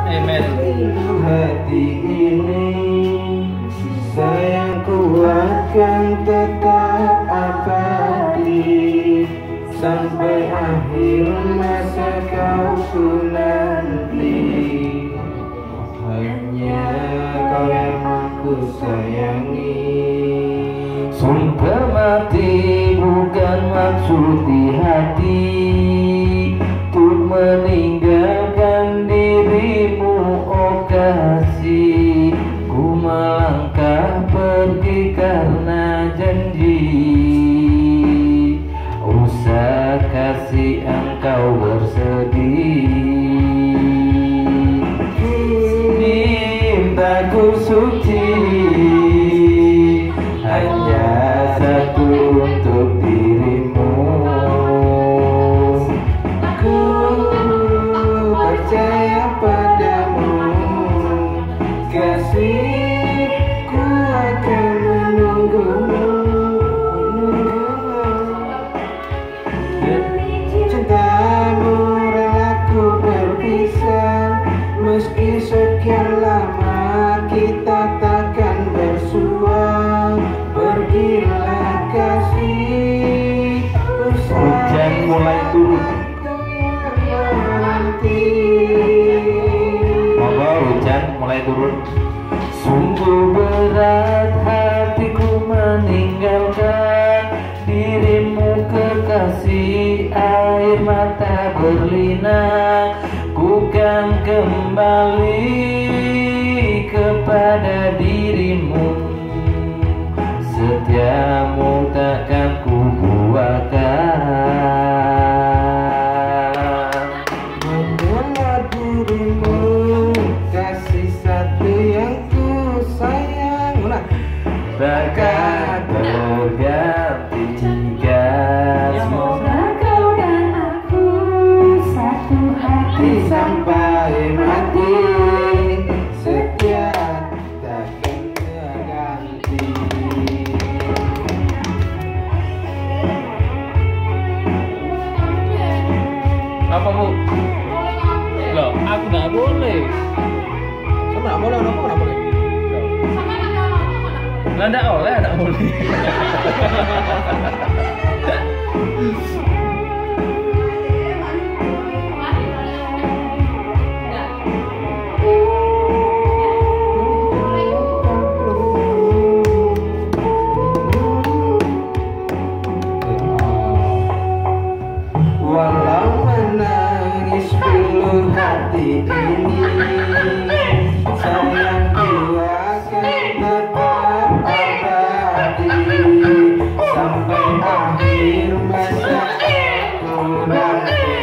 Amen. Hati ini sayangku akan tetap abadi sampai akhir masa kau nanti. Hanya kau yang aku sayangi. Sumpah mati bukan maksud di hati untuk meninggalkan dirimu, oh kasih. Ku melangkah pergi karena janji, usah kasih engkau bersedih. Cintaku suci hanya satu untuk dirimu. Ku percaya padamu, kasih, ku akan menunggumu. Cintamu relaku berpisah, meski sekian lama kita takkan bersua. Pergilah kasih, Hujan mulai turun. Monggo hujan mulai turun. Sungguh berat hatiku meninggalkan dirimu kekasih, air mata berlinang. Ku kan kembali kepada dirimu, setiamu takkan ku buahkan. Mengenal dirimu, kasih satu yang ku sayang. Takkan berganti jika Semoga kau dan aku satu hati sampai mati, setia takkan terganti. Apa bu? Loh, aku nggak boleh. Sama nggak boleh, kenapa nggak boleh? Nggak oleh, nggak boleh. Walau menangis pilu hati ini, sayangku akan tetap abadi sampai akhir masa ku nanti.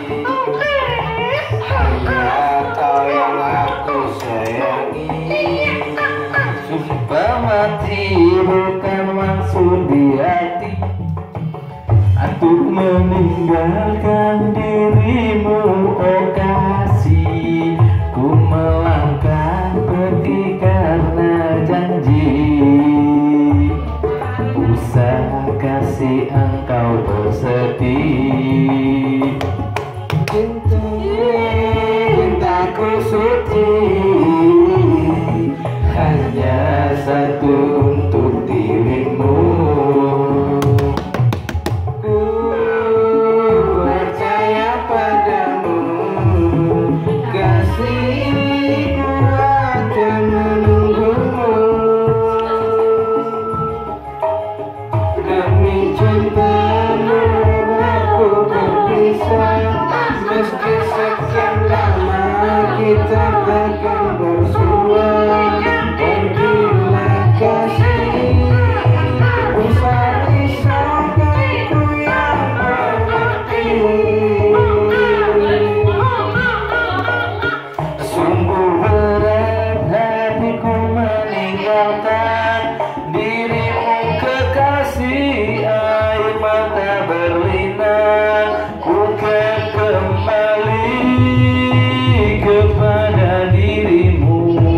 Hanya kau yang aku sayangi. sumpah mati bukan maksud di hati untuk meninggalkan dirimu, oh kasih. Ku melangkah pergi karena janji, usah kasih engkau bersedih. Cintaku suci hanya satu untuk dirimu. Ku percaya padamu, kasihku akan menunggumu. Demi cintamu aku berpisah, meski sekian lama kita takkan bersua. Pergilah kasih, usah risaukan ku yang mengerti. Sungguh berat hatiku meninggalkan dirimu kekasih, air mata berlinang. Ku kan kembali kepada dirimu,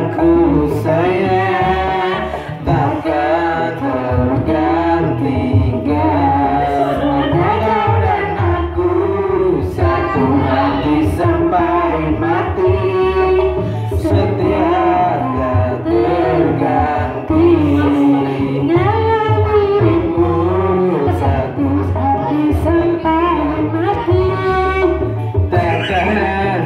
ku sayang takkan tergantikan. Kau dan aku satu hati sampai mati, setia tak terganti. Dirimu satu hati sampai mati, takkan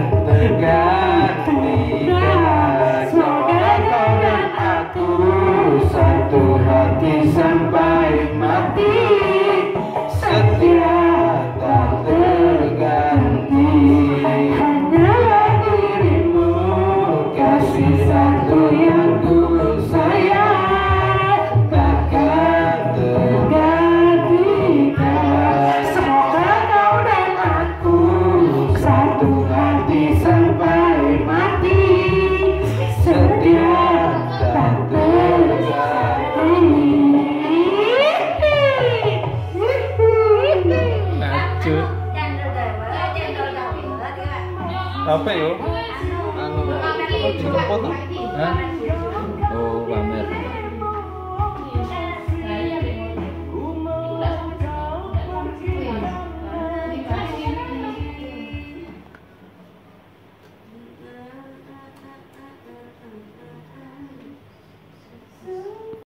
tergantikan. Semoga kau dan aku satu hati sampai mati, setia tak terganti. Hanyalah dirimu, kasih satu yang ku sayang, takkan tergantikan. Semoga kau dan aku satu hati sampai mati, setia tak terganti. Ngacu. Apa yo? Anu, dijemput tuh. Hah?